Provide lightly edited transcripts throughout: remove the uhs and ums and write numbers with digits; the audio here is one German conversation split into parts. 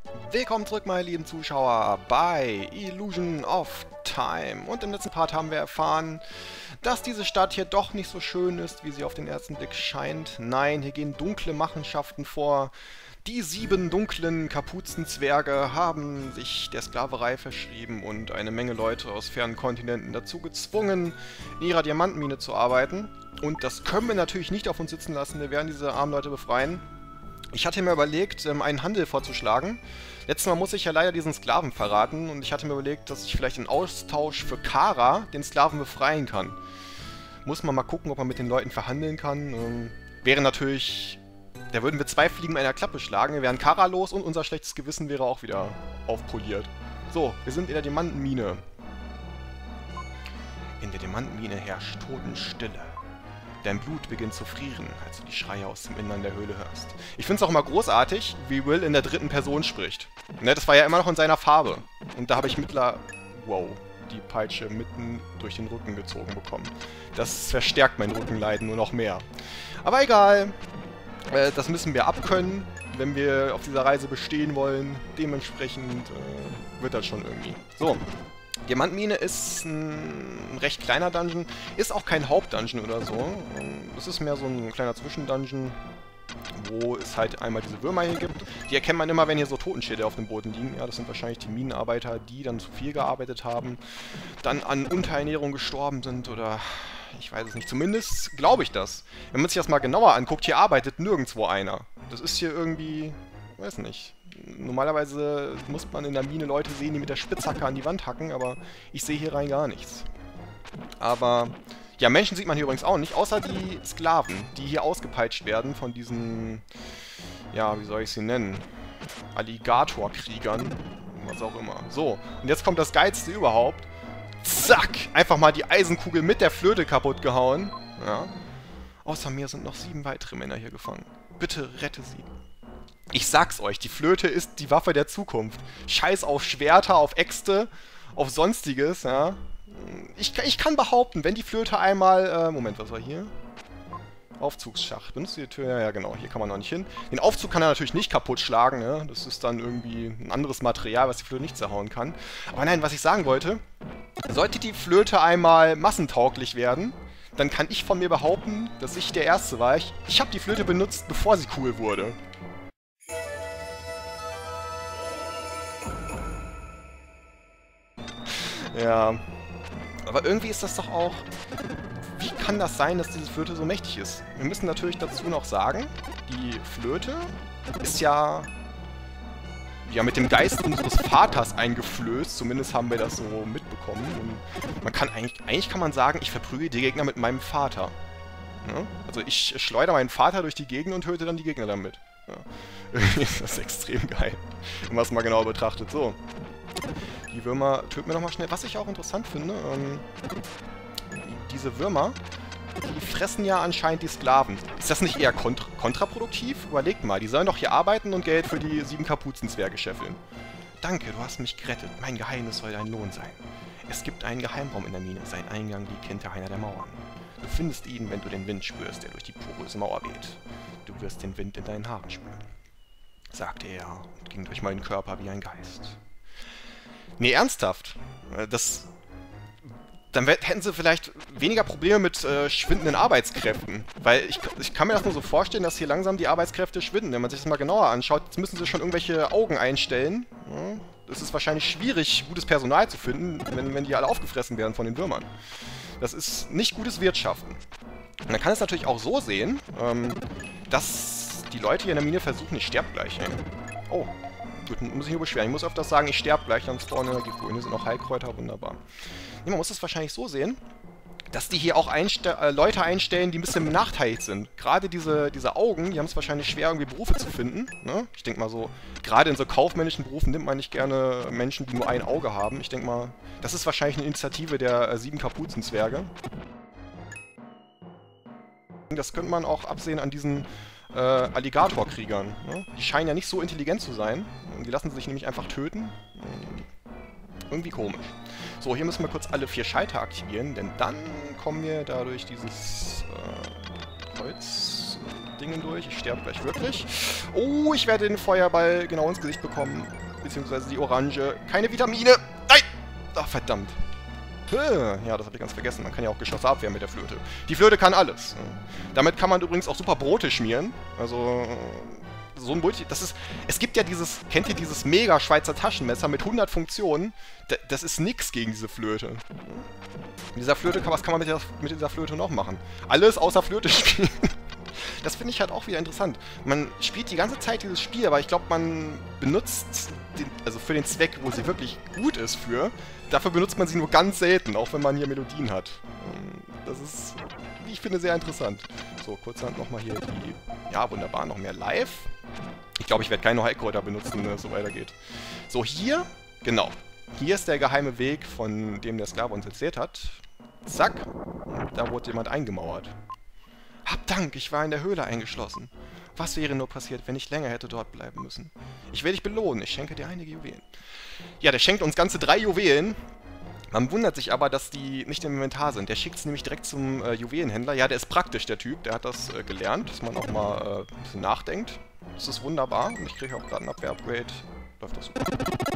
Willkommen zurück, meine lieben Zuschauer, bei Illusion of Time. Und im letzten Part haben wir erfahren, dass diese Stadt hier doch nicht so schön ist, wie sie auf den ersten Blick scheint. Nein, hier gehen dunkle Machenschaften vor. Die 7 dunklen Kapuzenzwerge haben sich der Sklaverei verschrieben und eine Menge Leute aus fernen Kontinenten dazu gezwungen, in ihrer Diamantenmine zu arbeiten. Und das können wir natürlich nicht auf uns sitzen lassen, wir werden diese armen Leute befreien. Ich hatte mir überlegt, einen Handel vorzuschlagen. Letztes Mal muss ich ja leider diesen Sklaven verraten und ich hatte mir überlegt, dass ich vielleicht in Austausch für Kara den Sklaven befreien kann. Muss man mal gucken, ob man mit den Leuten verhandeln kann. Wäre natürlich... Da würden wir 2 Fliegen mit einer Klappe schlagen. Wir wären Kara los und unser schlechtes Gewissen wäre auch wieder aufpoliert. So, wir sind in der Diamantenmine. In der Diamantenmine herrscht Totenstille. Dein Blut beginnt zu frieren, als du die Schreie aus dem Innern der Höhle hörst. Ich finde es auch immer großartig, wie Will in der 3. Person spricht. Ne, das war ja immer noch in seiner Farbe. Und da habe ich wow, die Peitsche mitten durch den Rücken gezogen bekommen. Das verstärkt mein Rückenleiden nur noch mehr. Aber egal. Das müssen wir abkönnen, wenn wir auf dieser Reise bestehen wollen. Dementsprechend wird das schon irgendwie. So. Diamantmine ist ein recht kleiner Dungeon, ist auch kein Hauptdungeon oder so. Es ist mehr so ein kleiner Zwischendungeon, wo es halt einmal diese Würmer hier gibt. Die erkennt man immer, wenn hier so Totenschädel auf dem Boden liegen. Ja, das sind wahrscheinlich die Minenarbeiter, die dann zu viel gearbeitet haben, dann an Unterernährung gestorben sind oder... Ich weiß es nicht. Zumindest glaube ich das. Wenn man sich das mal genauer anguckt, hier arbeitet nirgendwo einer. Das ist hier irgendwie... Weiß nicht. Normalerweise muss man in der Mine Leute sehen, die mit der Spitzhacke an die Wand hacken, aber ich sehe hier rein gar nichts. Aber... Ja, Menschen sieht man hier übrigens auch nicht, außer die Sklaven, die hier ausgepeitscht werden von diesen... Ja, wie soll ich sie nennen? Alligatorkriegern. Was auch immer. So, und jetzt kommt das Geilste überhaupt. Zack! Einfach mal die Eisenkugel mit der Flöte kaputt gehauen. Ja. Außer mir sind noch 7 weitere Männer hier gefangen. Bitte rette sie. Ich sag's euch, die Flöte ist die Waffe der Zukunft. Scheiß auf Schwerter, auf Äxte, auf Sonstiges, ja. Ich kann behaupten, wenn die Flöte einmal... Moment, was war hier? Aufzugsschacht. Benutzt die Tür? Ja, genau, hier kann man noch nicht hin. Den Aufzug kann er natürlich nicht kaputt schlagen, ne? Das ist dann irgendwie ein anderes Material, was die Flöte nicht zerhauen kann. Aber nein, was ich sagen wollte... Sollte die Flöte einmal massentauglich werden, dann kann ich von mir behaupten, dass ich der Erste war. Ich habe die Flöte benutzt, bevor sie cool wurde. Ja, aber irgendwie ist das doch auch... Wie kann das sein, dass diese Flöte so mächtig ist? Wir müssen natürlich dazu noch sagen, die Flöte ist ja mit dem Geist unseres Vaters eingeflößt. Zumindest haben wir das so mitbekommen. Und man kann eigentlich kann man sagen, ich verprügel die Gegner mit meinem Vater. Ja? Also ich schleudere meinen Vater durch die Gegend und töte dann die Gegner damit. Ja. Irgendwie ist das extrem geil, wenn man es mal genauer betrachtet. So. Die Würmer töten wir nochmal schnell. Was ich auch interessant finde, diese Würmer, die fressen ja anscheinend die Sklaven. Ist das nicht eher kontraproduktiv? Überlegt mal, die sollen doch hier arbeiten und Geld für die 7 Kapuzenzwerge scheffeln. Danke, du hast mich gerettet. Mein Geheimnis soll dein Lohn sein. Es gibt einen Geheimraum in der Mine. Sein Eingang liegt hinter einer der Mauern. Du findest ihn, wenn du den Wind spürst, der durch die poröse Mauer weht. Du wirst den Wind in deinen Haaren spüren, sagte er und ging durch meinen Körper wie ein Geist. Nee, ernsthaft. Dann hätten sie vielleicht weniger Probleme mit schwindenden Arbeitskräften. Weil ich kann mir das nur so vorstellen, dass hier langsam die Arbeitskräfte schwinden. Wenn man sich das mal genauer anschaut, jetzt müssen sie schon irgendwelche Augen einstellen. Ja, es ist wahrscheinlich schwierig, gutes Personal zu finden, wenn die alle aufgefressen werden von den Würmern. Das ist nicht gutes Wirtschaften. Und man kann es natürlich auch so sehen, dass die Leute hier in der Mine versuchen, ich sterbe gleich. Ey. Oh, gut, muss ich nur beschweren. Ich muss öfters sagen, ich sterbe gleich, dann spawnen Energiekugeln. Hier sind auch Heilkräuter, wunderbar. Nee, man muss es wahrscheinlich so sehen, dass die hier auch Leute einstellen, die ein bisschen benachteiligt sind. Gerade diese Augen, die haben es wahrscheinlich schwer, irgendwie Berufe zu finden. Ne? Ich denke mal so, gerade in so kaufmännischen Berufen nimmt man nicht gerne Menschen, die nur ein Auge haben. Ich denke mal, das ist wahrscheinlich eine Initiative der 7 Kapuzenzwerge. Das könnte man auch absehen an diesen Alligatorkriegern. Ne? Die scheinen ja nicht so intelligent zu sein. Die lassen sich nämlich einfach töten. Irgendwie komisch. So, hier müssen wir kurz alle 4 Schalter aktivieren, denn dann kommen wir dadurch dieses Dingen durch. Ich sterbe gleich wirklich. Oh, ich werde den Feuerball genau ins Gesicht bekommen. Beziehungsweise die Orange. Keine Vitamine. Nein! Ach, verdammt. Ja, das habe ich ganz vergessen. Man kann ja auch Geschosse abwehren mit der Flöte. Die Flöte kann alles. Damit kann man übrigens auch super Brote schmieren. Also, so ein Multi... Das ist... Es gibt ja dieses... Kennt ihr dieses mega Schweizer Taschenmesser mit 100 Funktionen? Das ist nix gegen diese Flöte. Mit dieser Flöte, was kann man mit dieser Flöte noch machen? Alles außer Flöte spielen. Das finde ich halt auch wieder interessant. Man spielt die ganze Zeit dieses Spiel, aber ich glaube, man benutzt also für den Zweck, wo sie wirklich gut ist für, dafür benutzt man sie nur ganz selten, auch wenn man hier Melodien hat. Das ist, wie ich finde, sehr interessant. So, kurzerhand nochmal hier die... Ja, wunderbar, noch mehr Live. Ich glaube, ich werde keine Heilkräuter benutzen, wenn es so weitergeht. So, hier, genau. Hier ist der geheime Weg, von dem der Sklave uns erzählt hat. Zack. Und da wurde jemand eingemauert. Hab Dank, ich war in der Höhle eingeschlossen. Was wäre nur passiert, wenn ich länger hätte dort bleiben müssen? Ich will dich belohnen, ich schenke dir einige Juwelen. Ja, der schenkt uns ganze 3 Juwelen. Man wundert sich aber, dass die nicht im Inventar sind. Der schickt es nämlich direkt zum Juwelenhändler. Ja, der ist praktisch, der Typ. Der hat das gelernt, dass man auch mal ein bisschen nachdenkt. Das ist wunderbar. Und ich kriege auch gerade ein Abwehr-Upgrade. Läuft doch super.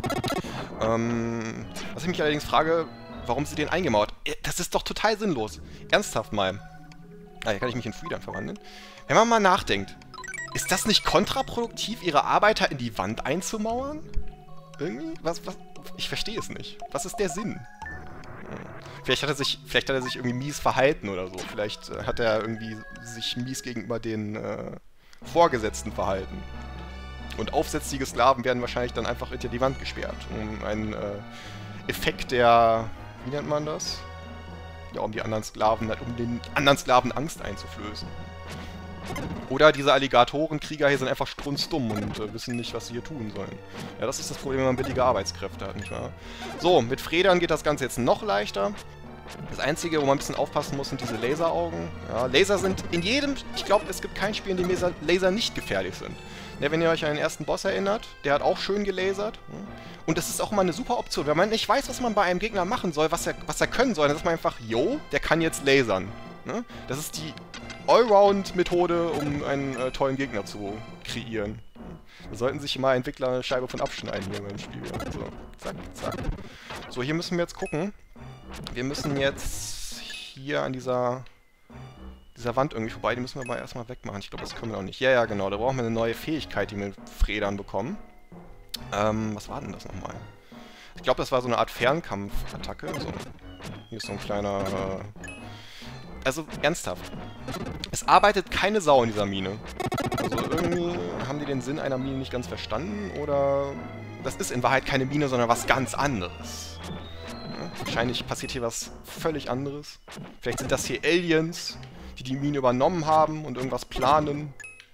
Was ich mich allerdings frage, warum sie den eingemauert? Das ist doch total sinnlos. Ernsthaft mal. Ah, hier kann ich mich in Freedom verwandeln. Wenn man mal nachdenkt, ist das nicht kontraproduktiv, ihre Arbeiter in die Wand einzumauern? Irgendwie? Was? Ich verstehe es nicht. Was ist der Sinn? Vielleicht hat er sich irgendwie mies verhalten oder so. Vielleicht hat er irgendwie sich mies gegenüber den Vorgesetzten verhalten. Und aufsätzige Sklaven werden wahrscheinlich dann einfach hinter die Wand gesperrt. Um einen Effekt der... Wie nennt man das? Ja, um den anderen Sklaven Angst einzuflößen. Oder diese Alligatorenkrieger hier sind einfach strunzdumm und wissen nicht, was sie hier tun sollen. Ja, das ist das Problem, wenn man billige Arbeitskräfte hat, nicht wahr? So, mit Fredern geht das Ganze jetzt noch leichter. Das Einzige, wo man ein bisschen aufpassen muss, sind diese Laseraugen. Ja, Laser sind in jedem... Ich glaube, es gibt kein Spiel, in dem Laser nicht gefährlich sind. Ja, wenn ihr euch an den ersten Boss erinnert, der hat auch schön gelasert. Und das ist auch immer eine super Option. Wenn man nicht weiß, was man bei einem Gegner machen soll, was er können soll, dann ist man einfach, yo, der kann jetzt lasern. Ne? Das ist die Allround-Methode, um einen tollen Gegner zu kreieren. Da sollten sich mal Entwickler eine Scheibe von abschneiden hier beim Spiel. So, zack, zack. So, hier müssen wir jetzt gucken. Wir müssen jetzt hier an dieser Wand irgendwie vorbei. Die müssen wir aber erstmal wegmachen. Ich glaube, das können wir noch nicht. Ja, ja, genau. Da brauchen wir eine neue Fähigkeit, die wir mit Fredern bekommen. Was war denn das nochmal? Ich glaube, das war so eine Art Fernkampfattacke. So. Hier ist so ein kleiner... Also, ernsthaft. Es arbeitet keine Sau in dieser Mine. Also irgendwie haben die den Sinn einer Mine nicht ganz verstanden. Oder das ist in Wahrheit keine Mine, sondern was ganz anderes. Ja, wahrscheinlich passiert hier was völlig anderes. Vielleicht sind das hier Aliens, die die Mine übernommen haben und irgendwas planen.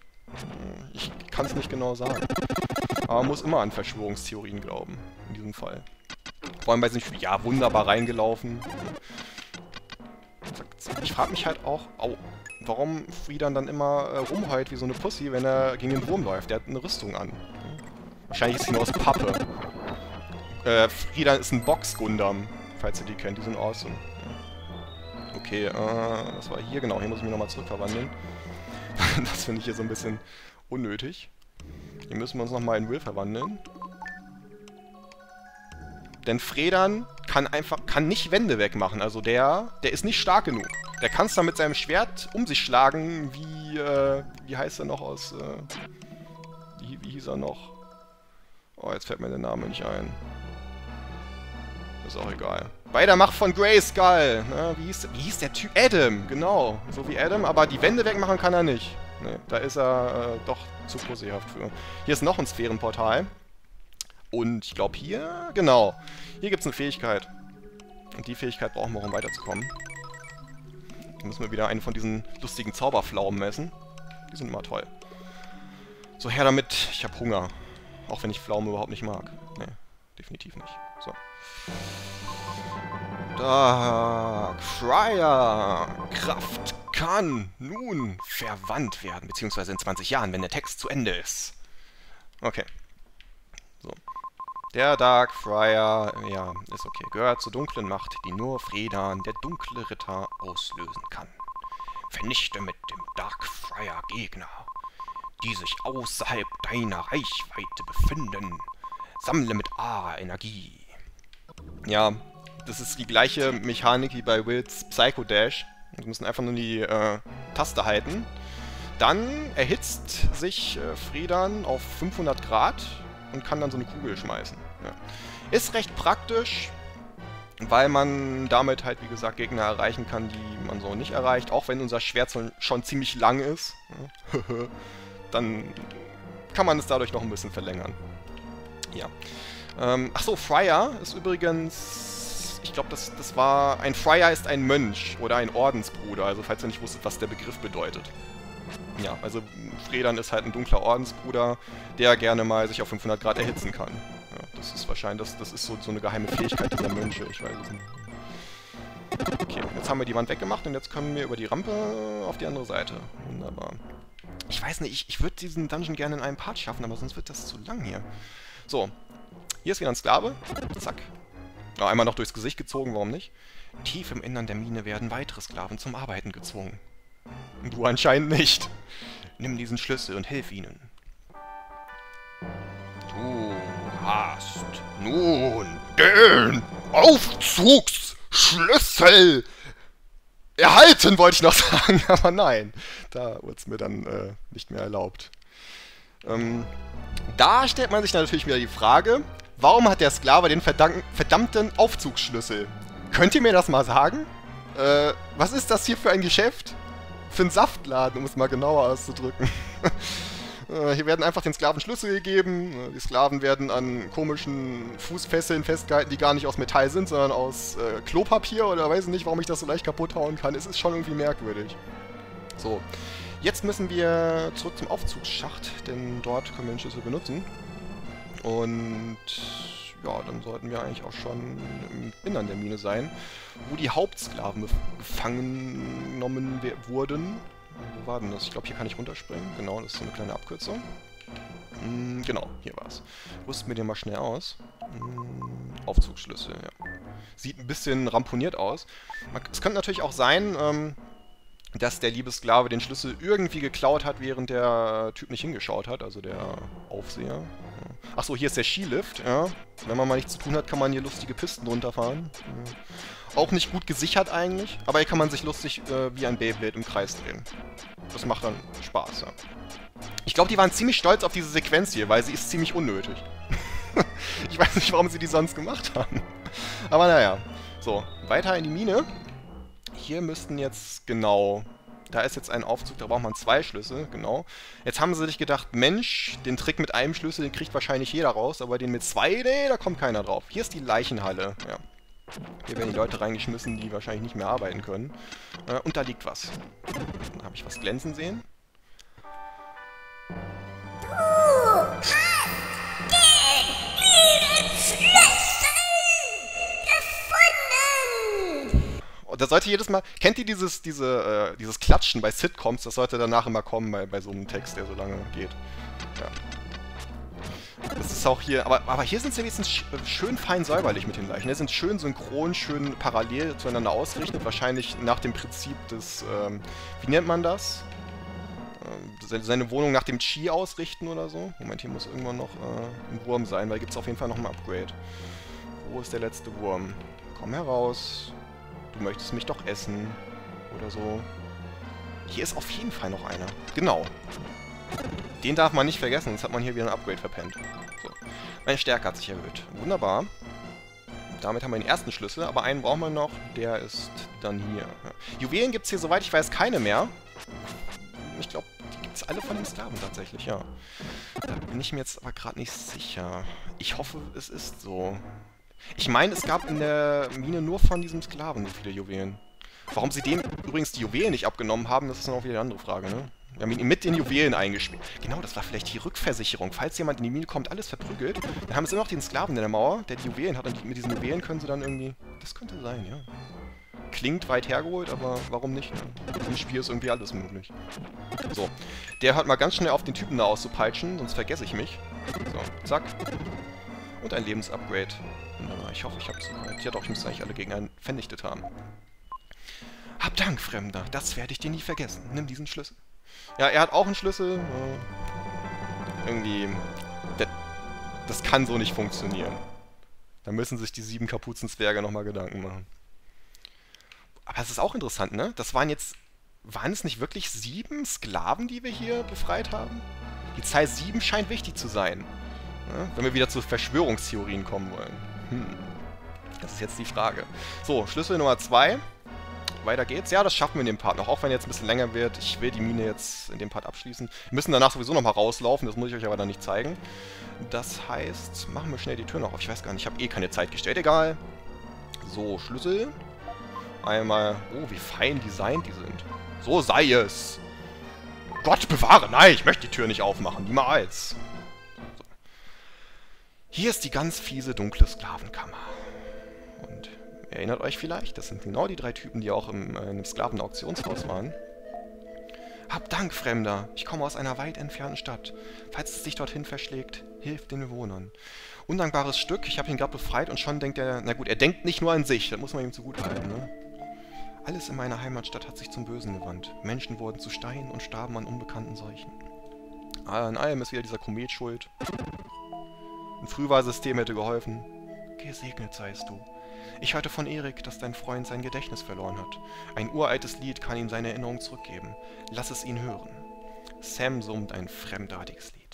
Ich kann es nicht genau sagen. Aber man muss immer an Verschwörungstheorien glauben, in diesem Fall. Vor allem bei diesem Spiel, ja, wunderbar reingelaufen. Ich frage mich halt auch, warum Friedan dann immer rumheult wie so eine Pussy, wenn er gegen den Wurm läuft. Der hat eine Rüstung an. Wahrscheinlich ist sie nur aus Pappe. Friedan ist ein Box-Gundam, falls ihr die kennt. Die sind awesome. Okay, was war hier? Genau, hier muss ich mich nochmal zurückverwandeln. Das finde ich hier so ein bisschen unnötig. Hier müssen wir uns nochmal in Will verwandeln. Denn Fredern kann nicht Wände wegmachen. Also der ist nicht stark genug. Der kann es dann mit seinem Schwert um sich schlagen, wie heißt er noch aus, wie hieß er noch? Oh, jetzt fällt mir der Name nicht ein. Ist auch egal. Bei der Macht von Grayskull. Ne? Wie hieß der Typ? Adam, genau. So wie Adam, aber die Wände wegmachen kann er nicht. Ne, da ist er doch zu pussyhaft für. Hier ist noch ein Sphärenportal. Und ich glaube hier, genau. Hier gibt es eine Fähigkeit. Und die Fähigkeit brauchen wir, um weiterzukommen. Hier müssen wir wieder einen von diesen lustigen Zauberpflaumen messen. Die sind immer toll. So, her damit. Ich habe Hunger. Auch wenn ich Pflaumen überhaupt nicht mag. Ne, definitiv nicht. So. Da, Cryer. Kraft kann nun verwandt werden. Beziehungsweise in 20 Jahren, wenn der Text zu Ende ist. Okay. So. Der Dark Friar, ja, ist okay. Gehört zur dunklen Macht, die nur Fredan, der dunkle Ritter, auslösen kann. Vernichte mit dem Darkfriar Gegner, die sich außerhalb deiner Reichweite befinden. Sammle mit A Energie. Ja, das ist die gleiche Mechanik wie bei Wills Psycho Dash. Wir müssen einfach nur die Taste halten. Dann erhitzt sich Fredan auf 500 Grad und kann dann so eine Kugel schmeißen. Ja. Ist recht praktisch, weil man damit halt, wie gesagt, Gegner erreichen kann, die man so nicht erreicht. Auch wenn unser Schwert schon ziemlich lang ist, ja. Dann kann man es dadurch noch ein bisschen verlängern. Ja. Achso, Friar ist übrigens... Ich glaube, das war... Ein Friar ist ein Mönch oder ein Ordensbruder, also falls ihr nicht wusstet, was der Begriff bedeutet. Ja, also Fredan ist halt ein dunkler Ordensbruder, der gerne mal sich auf 500 Grad erhitzen kann. Ja, das ist wahrscheinlich, das ist so eine geheime Fähigkeit dieser Mönche, ich weiß es nicht. Okay, jetzt haben wir die Wand weggemacht und jetzt können wir über die Rampe auf die andere Seite. Wunderbar. Ich weiß nicht, ich würde diesen Dungeon gerne in einem Part schaffen, aber sonst wird das zu lang hier. So, hier ist wieder ein Sklave. Zack. Oh, einmal noch durchs Gesicht gezogen, warum nicht? Tief im Innern der Mine werden weitere Sklaven zum Arbeiten gezwungen. Du anscheinend nicht. Nimm diesen Schlüssel und hilf ihnen. Du hast nun den Aufzugsschlüssel erhalten, wollte ich noch sagen, aber nein. Da wurde es mir dann nicht mehr erlaubt. Da stellt man sich natürlich wieder die Frage, warum hat der Sklave den verdammten Aufzugsschlüssel? Könnt ihr mir das mal sagen? Was ist das hier für ein Geschäft? Für einen Saftladen, um es mal genauer auszudrücken. Hier werden einfach den Sklaven Schlüssel gegeben. Die Sklaven werden an komischen Fußfesseln festgehalten, die gar nicht aus Metall sind, sondern aus Klopapier oder weiß nicht, warum ich das so leicht kaputt hauen kann. Es ist schon irgendwie merkwürdig. So, jetzt müssen wir zurück zum Aufzugsschacht, denn dort können wir den Schlüssel benutzen. Und ja, dann sollten wir eigentlich auch schon im Innern der Mine sein, wo die Hauptsklaven gefangen genommen wurden. Wo war denn das? Ich glaube, hier kann ich runterspringen. Genau, das ist so eine kleine Abkürzung. Genau, hier war es. Rüsten wir den mal schnell aus. Aufzugsschlüssel, ja. Sieht ein bisschen ramponiert aus. Es könnte natürlich auch sein, dass der liebe Sklave den Schlüssel irgendwie geklaut hat, während der Typ nicht hingeschaut hat, also der Aufseher. Achso, hier ist der Skilift, ja. Wenn man mal nichts zu tun hat, kann man hier lustige Pisten runterfahren. Auch nicht gut gesichert eigentlich, aber hier kann man sich lustig wie ein Beyblade im Kreis drehen. Das macht dann Spaß, ja. Ich glaube, die waren ziemlich stolz auf diese Sequenz hier, weil sie ist ziemlich unnötig. Ich weiß nicht, warum sie die sonst gemacht haben. Aber naja. So, weiter in die Mine. Hier müssten jetzt, genau, da ist jetzt ein Aufzug, da braucht man 2 Schlüssel, genau. Jetzt haben sie sich gedacht, Mensch, den Trick mit einem Schlüssel, den kriegt wahrscheinlich jeder raus, aber den mit 2, nee, da kommt keiner drauf. Hier ist die Leichenhalle, ja. Hier werden die Leute reingeschmissen, die wahrscheinlich nicht mehr arbeiten können. Und da liegt was. Da habe ich was glänzen sehen. Du hast den Schlüssel gefunden! Und das sollte jedes Mal... Kennt ihr dieses Klatschen bei Sitcoms? Das sollte danach immer kommen bei so einem Text, der so lange geht. Ja. Das ist auch hier... Aber hier sind sie wenigstens schön fein säuberlich mit den Leichen. Die sind schön synchron, schön parallel zueinander ausgerichtet. Wahrscheinlich nach dem Prinzip des... wie nennt man das? Seine Wohnung nach dem Chi ausrichten oder so. Moment, hier muss irgendwann noch ein Wurm sein, weil gibt es auf jeden Fall noch ein Upgrade. Wo ist der letzte Wurm? Komm heraus. Du möchtest mich doch essen. Oder so. Hier ist auf jeden Fall noch einer. Genau. Den darf man nicht vergessen, sonst hat man hier wieder ein Upgrade verpennt. So. Meine Stärke hat sich erhöht. Wunderbar. Damit haben wir den ersten Schlüssel, aber einen brauchen wir noch. Der ist dann hier. Ja. Juwelen gibt es hier, soweit ich weiß, keine mehr. Ich glaube, die gibt es alle von den Sklaven tatsächlich, ja. Da bin ich mir jetzt aber gerade nicht sicher. Ich hoffe, es ist so. Ich meine, es gab in der Mine nur von diesem Sklaven so viele Juwelen. Warum sie dem übrigens die Juwelen nicht abgenommen haben, das ist noch wieder eine andere Frage, ne? Wir haben ihn mit den Juwelen eingespielt. Genau, das war vielleicht die Rückversicherung. Falls jemand in die Mine kommt, alles verprügelt, dann haben sie immer noch den Sklaven in der Mauer, der die Juwelen hat. Und mit diesen Juwelen können sie dann irgendwie... Das könnte sein, ja. Klingt weit hergeholt, aber warum nicht? Ne? In diesem Spiel ist irgendwie alles möglich. So, der hört mal ganz schnell auf, den Typen da auszupeitschen, sonst vergesse ich mich. So, zack. Und ein Lebensupgrade. Wunderbar, ich hoffe, ich habe es soweit. Ja doch, ich müsste eigentlich alle Gegner vernichtet haben. Hab Dank, Fremder. Das werde ich dir nie vergessen. Nimm diesen Schlüssel. Ja, er hat auch einen Schlüssel. Irgendwie... Das kann so nicht funktionieren. Da müssen sich die 7 Kapuzenzwerge nochmal Gedanken machen. Aber es ist auch interessant, ne? Das waren jetzt... Waren es nicht wirklich 7 Sklaven, die wir hier befreit haben? Die Zahl 7 scheint wichtig zu sein. Ja? Wenn wir wieder zu Verschwörungstheorien kommen wollen. Das ist jetzt die Frage. So, Schlüssel Nummer 2. Weiter geht's. Ja, das schaffen wir in dem Part noch. Auch wenn jetzt ein bisschen länger wird. Ich will die Mine jetzt in dem Part abschließen. Wir müssen danach sowieso nochmal rauslaufen. Das muss ich euch aber dann nicht zeigen. Das heißt, machen wir schnell die Tür noch auf. Ich weiß gar nicht, ich habe eh keine Zeit gestellt. Egal. So, Schlüssel. Einmal... Oh, wie fein designt die sind. So sei es. Gott bewahre. Nein, ich möchte die Tür nicht aufmachen. Niemals. So. Hier ist die ganz fiese, dunkle Sklavenkammer. Und... Erinnert euch vielleicht, das sind genau die 3 Typen, die auch in einem Sklaven-Auktionshaus waren. Hab Dank, Fremder. Ich komme aus einer weit entfernten Stadt. Falls es dich dorthin verschlägt, hilf den Bewohnern. Undankbares Stück, ich habe ihn gerade befreit und schon denkt er... Na gut, er denkt nicht nur an sich, das muss man ihm zugutehalten, ne? Alles in meiner Heimatstadt hat sich zum Bösen gewandt. Menschen wurden zu Stein und starben an unbekannten Seuchen. An allem ist wieder dieser Komet schuld. Ein Frühwarnsystem hätte geholfen. Gesegnet seist du. Ich hörte von Erik, dass dein Freund sein Gedächtnis verloren hat. Ein uraltes Lied kann ihm seine Erinnerung zurückgeben. Lass es ihn hören. Sam summt ein fremdartiges Lied.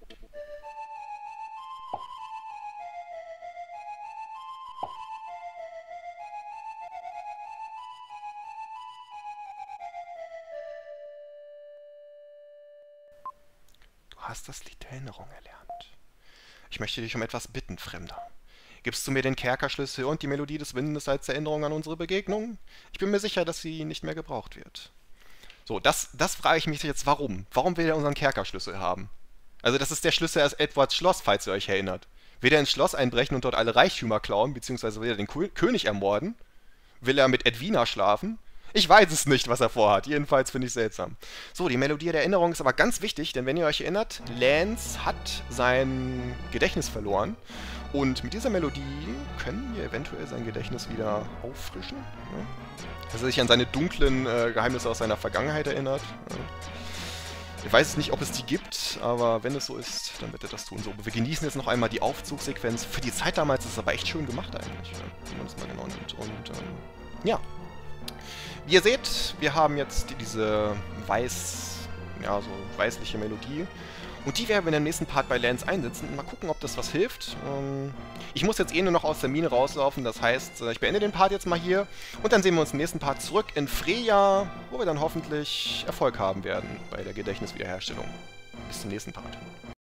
Du hast das Lied der Erinnerung erlernt. Ich möchte dich um etwas bitten, Fremder. Gibst du mir den Kerkerschlüssel und die Melodie des Windes als Erinnerung an unsere Begegnung? Ich bin mir sicher, dass sie nicht mehr gebraucht wird. So, das frage ich mich jetzt, warum? Warum will er unseren Kerkerschlüssel haben? Also das ist der Schlüssel aus Edwards Schloss, falls ihr euch erinnert. Will er ins Schloss einbrechen und dort alle Reichtümer klauen, beziehungsweise will er den König ermorden? Will er mit Edwina schlafen? Ich weiß es nicht, was er vorhat. Jedenfalls finde ich es seltsam. So, die Melodie der Erinnerung ist aber ganz wichtig, denn wenn ihr euch erinnert, Lance hat sein Gedächtnis verloren. Und mit dieser Melodie können wir eventuell sein Gedächtnis wieder auffrischen. Ja? Dass er sich an seine dunklen Geheimnisse aus seiner Vergangenheit erinnert. Ja? Ich weiß es nicht, ob es die gibt, aber wenn es so ist, dann wird er das tun. So, wir genießen jetzt noch einmal die Aufzugsequenz. Für die Zeit damals ist es aber echt schön gemacht eigentlich, ja? Wenn man es mal genau nimmt. Und ja. Wie ihr seht, wir haben jetzt diese weißliche Melodie. Und die werden wir in dem nächsten Part bei Lance einsetzen. Und mal gucken, ob das was hilft. Ich muss jetzt nur noch aus der Mine rauslaufen. Das heißt, ich beende den Part jetzt mal hier. Und dann sehen wir uns im nächsten Part zurück in Freya, wo wir dann hoffentlich Erfolg haben werden bei der Gedächtniswiederherstellung. Bis zum nächsten Part.